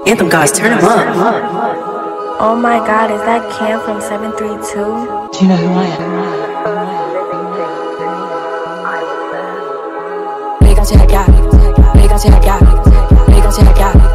Anthem guys, turn them up. Oh my god, is that Cam from 732? Do you know who I am? They gon' check out. They gon' check out. They gon' check out.